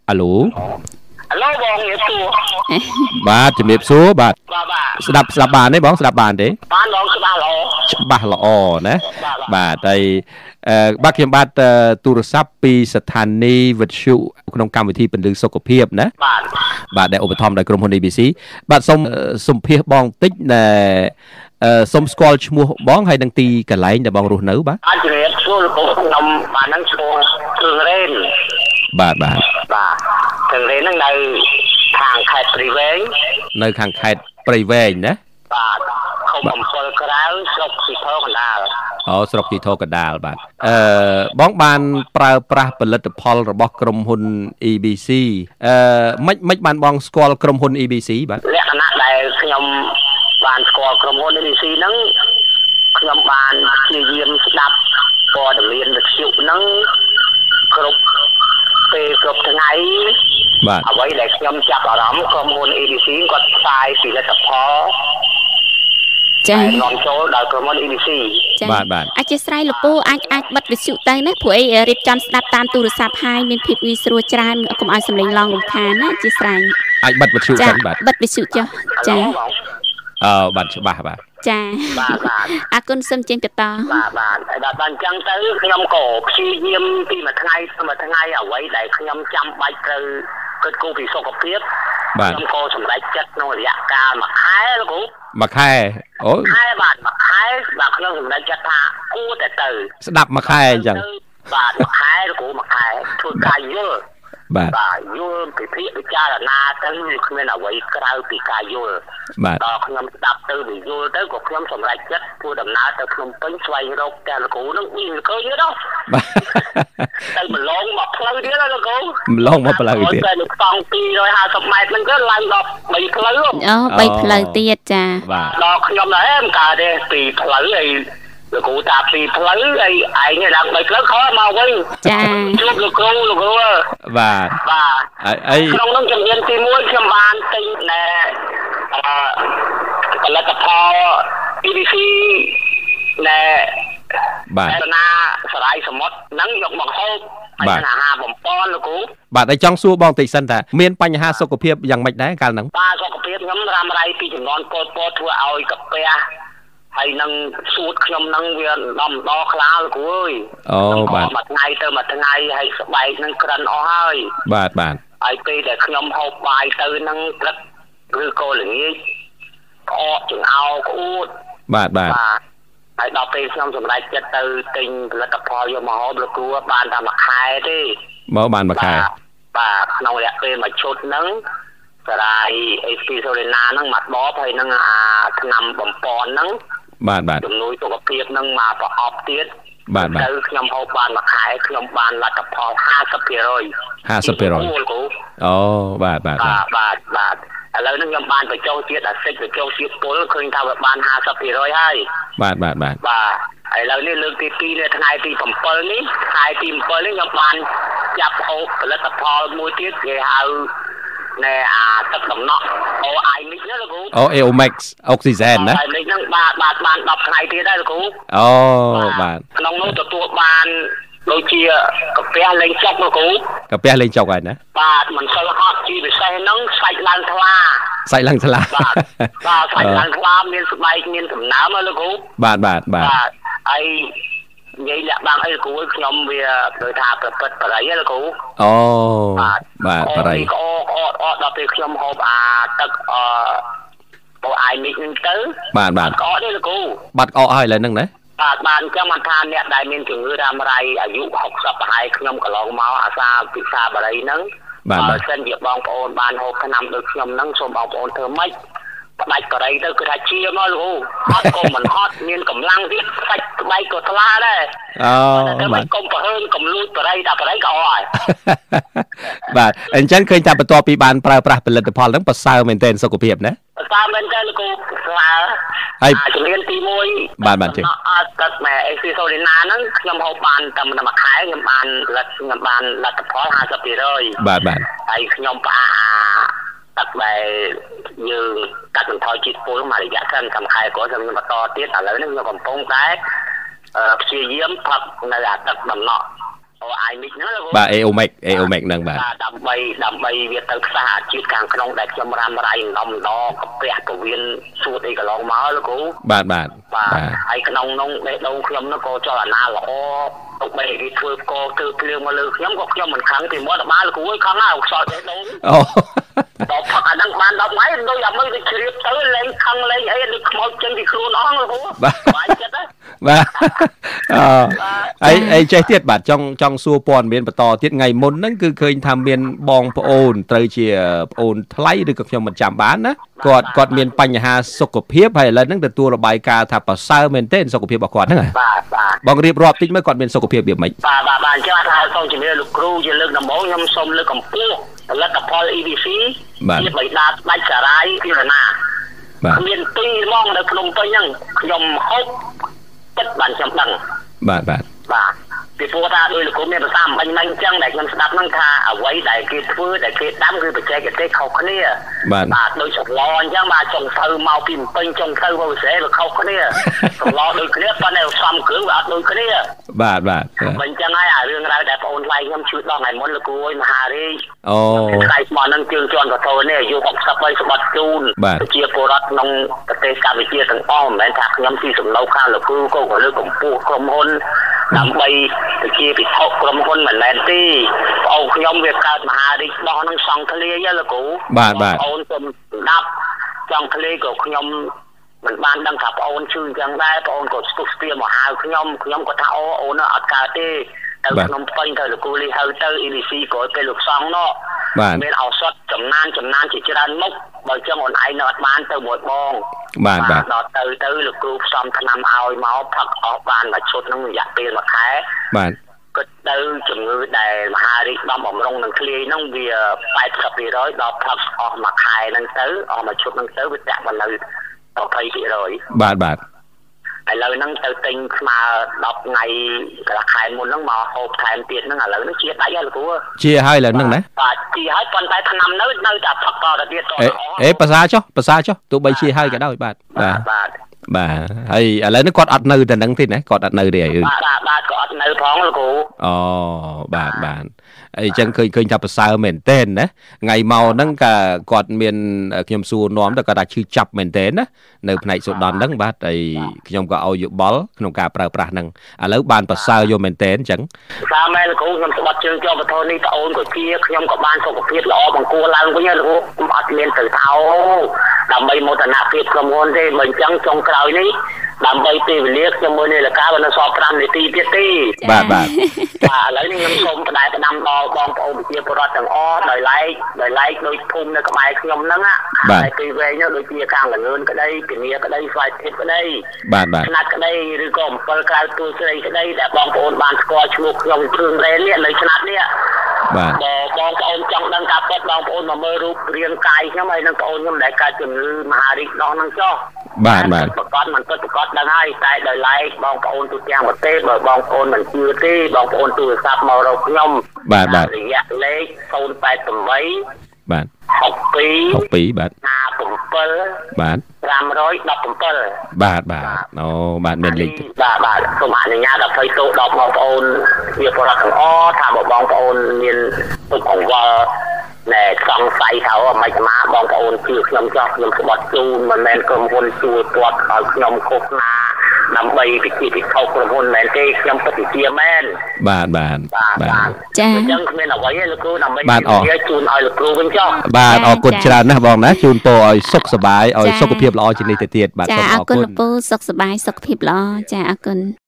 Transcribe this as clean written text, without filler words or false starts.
alo បងនិយាយសួរបាទជំរាបសួរបាទស្ដាប់បានទេបងស្ដាប់បានទេបានបងច្បាស់ល្អណាបាទហើយបាទខ្ញុំបាទទូរស័ព្ទពីស្ថានីយ៍វិទ្យុក្នុងកម្មវិធីពន្លឺសុខភាពណាបាទដែលឧបត្ថម្ភដោយក្រុមហ៊ុន ABC បាទសូមសម្ភាសបងតិចសូមស្គាល់ឈ្មោះបងហើយនឹងទីកន្លែងដែលបងរស់នៅបាទអាចជ្រាបសួរលោកខ្ញុំបាននឹងឈ្មោះគ្រឿងរ៉េនបាទគ្រឿងរ៉េនហ្នឹងនៅខាងខេត្តព្រៃវែងនៅខាងខេត្តព្រៃវែងណាបាទឃុំអំពិលក្រៅស្រុកជីថោកណ្ដាលស្រុកជីថោកណ្ដាលបាទបងបានប្រើប្រាស់ផលិតផលរបស់ក្រុមហ៊ុន EBC មិនបានបងស្គាល់ក្រុមហ៊ុន EBC បាទលក្ខណៈដែលខ្ញុំបានស្គាល់ក្រុមហ៊ុន EBC ហ្នឹងខ្ញុំបានព្យាយាមស្ដាប់ព័ត៌មានវិទ្យុហ្នឹងគ្រប់ពេលគ្រប់ថ្ងៃបាទអ្វីដែលខ្ញុំចាប់អារម្មណ៍ក្រុមហ៊ុន EBC គាត់ផ្សាយផលិតផលចា៎នាំចូលដល់ក្រុមហ៊ុន EBC បាទអធិស្ឋានលោកពូអាចបិទវិទ្យុទៅណាព្រោះអីរៀបចំស្ដាប់តាមទូរស័ព្ទហើយមានភាពងាយស្រួលច្រើនកុំឲ្យសំឡេងឡងរំខានណាអធិស្ឋានអាចបិទវិទ្យុទៅបាទបិទវិទ្យុចុះចា៎បាទច្បាស់បាទចាបាទអរគុណសូមចេញបន្តបាទដល់អញ្ចឹងទៅខ្ញុំក៏ព្យាយាមពីមួយថ្ងៃទៅមួយថ្ងៃអ្វីដែលខ្ញុំចាំបាច់ត្រូវគិតគូរពីសុខភាពខ្ញុំក៏សម្រេចចិត្តក្នុងរយៈកាលមួយខែលោកគ្រូមួយខែខែបាទមួយខែបាទខ្ញុំសម្រេចចិត្តថាគួរតែទៅស្ដាប់មួយខែអញ្ចឹងបាទមួយខែលោកគ្រូមួយខែធ្វើការយល់បាទយល់ពីភាគពិចារណាទៅគ្មានអ្វីក្រៅពីការយល់ដល់ខ្ញុំស្ដាប់ទៅយល់ទៅក៏ខ្ញុំសម្រេចចិត្តធ្វើដំណើរទៅភ្នំពេញស្វែងរកតែលោកគ្រូនឹងមានឃើញទេដល់ទៅម្លងមកផ្លូវទៀតលោកគ្រូម្លងមកផ្លូវទៀតតែនៅកង់250ម៉ែត្រហ្នឹងទៅឡើងដល់3ផ្លូវ 3ផ្លូវទៀតចាដល់ខ្ញុំដែរមិនកើតទេពីផ្លូវអីលោកគ្រូតាពីផ្លូវអីឯងឡើង3ផ្លូវខំមកវិញចាជួបលោកគ្រូបាទអីក្នុងនោះជំនាញទី1ខ្ញុំបានទិញណែផលិតផល EBC ណែបាទណាសរាយសមុទ្រហ្នឹងយកមកហូបបញ្ហាអាហារបំពន់លោកគ្រូបាទហើយចង់សួរបងតិចសិនតាមានបញ្ហាសុខភាពយ៉ាងម៉េចដែរកាលហ្នឹងបាទសុខភាពខ្ញុំរ៉ាំរ៉ៃពីចំនួនពលពតធ្វើឲ្យកាពះហើយនឹងសួតខ្ញុំនឹងវាដំដខ្លាលោកគ្រូអើយបាទមួយថ្ងៃទៅមួយថ្ងៃហើយស្បែកនឹងក្រិនអស់ហើយបាទហើយពេលដែលខ្ញុំហូបបាយទៅនឹងព្រឹកឬក៏ល្ងាចក្អកចង្អោក្អួតបាទហើយដល់ពេលខ្ញុំសម្រេចចិត្តទៅទិញផលិតផលយកមកហូបលោកគ្រូបានតែមួយខែទេមកបានមួយខែបាទក្នុងរយៈពេលមួយឈុតហ្នឹងសារាយអេសពីសូលេណាហ្នឹងមកដបហើយនឹងអាថ្នាំបំពន់ហ្នឹងបាទជំនួយសុខភាពហ្នឹងមកប្រអប់ទៀតបាទទៅខ្ញុំហូបបានមួយខែខ្ញុំបានលទ្ធផល 50% បាទឥឡូវនេះខ្ញុំបានបញ្ចូលជាតិអាស៊ីតបញ្ចូលជាតិពុលឃើញថាវាបាន 50% ហើយបាទឥឡូវនេះលើកទី2នៅថ្ងៃទី7នេះខែទី7នេះខ្ញុំបានចាប់ហូបផលិតផលមួយទៀតគេហៅណែអាទឹកដំណក់OI mix ណាលោកគ្រូ AOMax Oxygen ណា OI mix ហ្នឹងបាន10ថ្ងៃទៀតដែរលោកគ្រូបាទក្នុងនោះទទួលបានដូចជាកាពះលេងចុកលោកគ្រូកាពះលេងចុកហើយណាបាទមិនសូវហត់ជាពិសេសហ្នឹងសាច់ឡើងថ្លាបាទសាច់ឡើងថ្លាមានស្បែកមានសំណើមលោកគ្រូបាទហើយនិយាយលាក់បាំងអីលោកគ្រូខ្ញុំវាដោយថាប្រព្រឹត្តបរិយលោកគ្រូបាទបរិយអត់ដល់ពេលខ្ញុំហូបអាទឹកOI mix ហ្នឹងទៅបាទក្អកទេលោកគ្រូបាត់ក្អកហើយឥឡូវហ្នឹងណាបាទអញ្ចឹងមិនថាអ្នកដែលមានជំងឺរ៉ាំរ៉ៃអាយុ60ប្រហែលខ្ញុំកន្លងមកអាសាពិសាបរិយហ្នឹងបើសិនជាបងប្អូនបានហូបថ្នាំដូចខ្ញុំហ្នឹងសូមបងប្អូនធ្វើម៉េចផ្ដាច់បរិយទៅគឺថាជាមកលោកហត់ក៏មិនហត់មានកម្លាំងទៀតសាច់ស្បែកក៏ថ្លាដែរបាទកុំប្រហើនកុំលួចបរិយតែបរិយក៏អស់ហើយបាទអញ្ចឹងឃើញថាបន្ទាប់ពីបានប្រើប្រាស់ផលិតផលហ្នឹងប្រសើរមែនទែនសុខភាពណាប្រសើរមែនទែនលោកស្លាហើយជំនាញទី1 បាទជិះអត់ទឹកម៉ែអេស៊ីសូលីណាហ្នឹងខ្ញុំហូបបានតែមួយខែខ្ញុំបានលទ្ធផល 50% បាទហើយខ្ញុំផ្អាទឹកដែលយើងកាត់បន្ថយជាតិពុលមួយរយៈសិនខែក្រោយខ្ញុំបន្តទៀតឥឡូវនេះខ្ញុំកំពុងតែព្យាយាមផឹកនៅអាទឹកដំណក់អាយមិចហ្នឹងបាទ AOMEC ហ្នឹងបាទដើម្បីវាទៅខ្សែជាតិខាងក្នុងដែលខ្ញុំរ៉ាំរ៉ៃដំដកាពះពវៀនសួតអីកន្លងមកលោកគ្រូបាទហើយក្នុងនោះបេះដូងខ្ញុំនោះក៏ចលនាល្អទៅបីគេធ្វើកោធ្វើភ្លៀងមកលើខ្ញុំក៏ខ្ញុំមិនខឹងពីមាត់បាលលោកគ្រូខឹងហើយខ្សោយបេះដូងអូដល់ផឹកអាហ្នឹងបាន10ថ្ងៃដូចអាមើលទៅជ្រាបទៅលេងខឹងលេងអីដូចខ្មោចចេញពីខ្លួនអស់លោកគ្រូបាយចិត្តហ៎បាទអីចេះទៀតបាទចង់សួរព័ត៌មានបន្តទៀតថ្ងៃមុនហ្នឹងគឺឃើញថាមានបងប្អូនត្រូវជាប្អូនថ្លៃឬក៏ខ្ញុំមិនចាំបានណាគាត់មានបញ្ហាសុខភាពហើយឥឡូវហ្នឹងទទួលរបាយការណ៍ថាប្រសើរមែនទេសុខភាពរបស់គាត់ហ្នឹងបាទបងរៀបរាប់តិចមើលគាត់មានសុខភាពវាម៉េចបាទអញ្ចឹងថាសូមជំរាបលោកគ្រូជាលើកដំបូងខ្ញុំសូមលើកកម្ពស់ផលិតផល EVC ជាបិតាស្ដេចសារាយពីរណាមានទីហ្មងនៅភ្នំពេញហ្នឹងខ្ញុំហូបទឹកបានខ្ញុំដឹងបាទពីព្រោះថាដោយលោកគ្រូមានប្រសាសន៍មិញអញ្ចឹងដែលខ្ញុំស្ដាប់ហ្នឹងថាអ្វីដែលគេធ្វើដែលគេដាំគឺបច្ចេកទេសខុសគ្នាបាទដូចសម្លអញ្ចឹងបាទចុងទៅមកពីពេញចុងទៅមកវិសេវាខុសគ្នាសម្លដូចគ្នាប៉ុន្តែសំគ្រឿងវាអត់ដូចគ្នាបាទអញ្ចឹងហើយអារឿងរ៉ាវដែលបងអូនថ្លៃខ្ញុំជួយដល់ថ្ងៃមុនលោកគ្រូមហារាជអូថ្លៃស្មោះហ្នឹងជើងជាន់កធរនេះអាយុ63សម្បត្តិជូនជាពលរដ្ឋក្នុងប្រទេសកម្ពុជាទាំងអស់មិនមែនថាខ្ញុំទីសំណុកខាងលោកគ្រូក៏លើកកម្ពស់ក្រុមហ៊ុនដើម្បីទៅជាពិភពក្រុមហ៊ុនមិនមែនទេបងអូនខ្ញុំវាកើតមហារាជដោះនឹងសង្ឃលាយលោកគ្រូបាទបងអូនសូមស្ដាប់សង្ឃលាយក៏ខ្ញុំមិនបានដឹងថាបងអូនឈឺអញ្ចឹងដែរបងអូនក៏ស្ទុះស្ទាមកហៅខ្ញុំក៏ថាអូនអត់កើតទេទៅក្នុងពេញទៅលោកគ្រូលីហៅទៅ EDC ក្រោយពេលលោកសង្ឃនោះមានឱសថចំណានជាច្រើនមុខបើចឹងអូនឯងនៅអត់បានទៅមួយបងបាទដល់ទៅលោកគ្រូផ្សំថ្នាំឲ្យមកផឹកអស់បានមួយឈុតហ្នឹងរយៈពេល1ខែបាទគិតទៅជំងឺដែលមហារាជដំបំរុងនឹងធ្លាយហ្នឹងវា 80% ដល់ផឹកអស់មួយខែហ្នឹងទៅអស់មួយឈុតហ្នឹងទៅវាតាក់មកនៅ 20% បាទឥឡូវហ្នឹងទៅទិញស្មើ10ថ្ងៃកន្លះខែមុនហ្នឹងមកហូបថែមទៀតហ្នឹងឥឡូវនេះជាដាច់ហើយលោកគ្រូជាហើយឥឡូវហ្នឹងណាបាទជាហើយប៉ុន្តែថ្នាំនៅតែផឹកតទៅទៀតប្រសាចុះទោះបីជាហើយក៏ដោយបាទហើយឥឡូវនេះគាត់អត់នៅតែហ្នឹងទេណាគាត់អត់នៅទេហើយបាទក៏អត់នៅផងលោកគ្រូអូបាទអីចឹងឃើញថាប្រសើរមែនតើណាថ្ងៃមកហ្នឹងគាត់មានខ្ញុំសួរនាំទៅគាត់ថាឈឺចាប់មែនតើណានៅផ្នែកសូដនហ្នឹងបាទហើយខ្ញុំក៏ឲ្យយោបល់ក្នុងការប្រើប្រាស់ហ្នឹងឥឡូវបានប្រសើរយកមែនតើអញ្ចឹងប្រសើរមែនលោកគ្រូខ្ញុំស្បាត់ជើងជាប់បទនេះប្អូនក៏ជាខ្ញុំក៏បានសុខភាពល្អបង្គួរឡើងវិញលោកគ្រូខ្ញុំអត់មានទៅថោដើម្បីមោទនភាពក្រុមហ៊ុនទេបើអញ្ចឹងចុងក្រោយនេះដើម្បីពេលវេលាខ្ញុំមើលនាឡិកានៅសល់5នាទីទៀតទេបាទឥឡូវនេះខ្ញុំសូមផ្ដាំដល់បងប្អូនប្រជាពលរដ្ឋទាំងអស់ដោយឡែកដូចភូមិនៅក្បែរខ្ញុំហ្នឹងហើយពេលវែងនោះដូចជាខាងលងឿនក្តីពីនីក្តីស្វាយធិបក្តីស្នាត់ក្តីឬក៏អំពិលក្រៅទូស្រីក្តីដែលបងប្អូនបានស្គាល់ឈ្មោះខ្ញុំគ្រឿងរ៉េននេះនៅស្នាត់នេះបងប្អូនចង់ដឹងថាពិតបងប្អូនមកមើលរូបរាងកាយខ្ញុំហើយនឹងបងប្អូនខ្ញុំដែលកើតជំងឺមហារីកដោះហ្នឹងចុះបាទប្រកាសមិនពិតប្រកបដឹងហើយតែដោយឡែកបងប្អូនទូទាំងប្រទេសបើបងប្អូនមិនជឿទេបងប្អូនទូរស័ព្ទមករកខ្ញុំបាទរយៈលេខ088 បាទ 62 បាទ 57 បាទ 517 បាទអូបាទមានលេខបាទសូមអនុញ្ញាតអភ័យទោសដល់បងប្អូនជាពលរដ្ឋទាំងអស់ថាបងប្អូនមានទុកកង្វល់ណែសង្ស័យថាមិនមកបងប្អូនជឿខ្ញុំចោះខ្ញុំស្បត់ជូនមិនមែនក្រុមហ៊ុនជួលគាត់ឲ្យខ្ញុំឃោសនាដើម្បីពិធីពិថោក្រុមហ៊ុនមែនទេខ្ញុំពិតជាមែនបាទចាអញ្ចឹងគ្មានអ្វីទេលោកគ្រូដើម្បីជូនឲ្យលោកគ្រូវិញចុះបាទអរគុណច្រើនណាស់បងណាជូនពរឲ្យសុខសប្បាយឲ្យសុខភាពល្អជានិច្ចទៅទៀតបាទសូមអរគុណលោកពូសុខសប្បាយសុខភាពល្អចាអរគុណ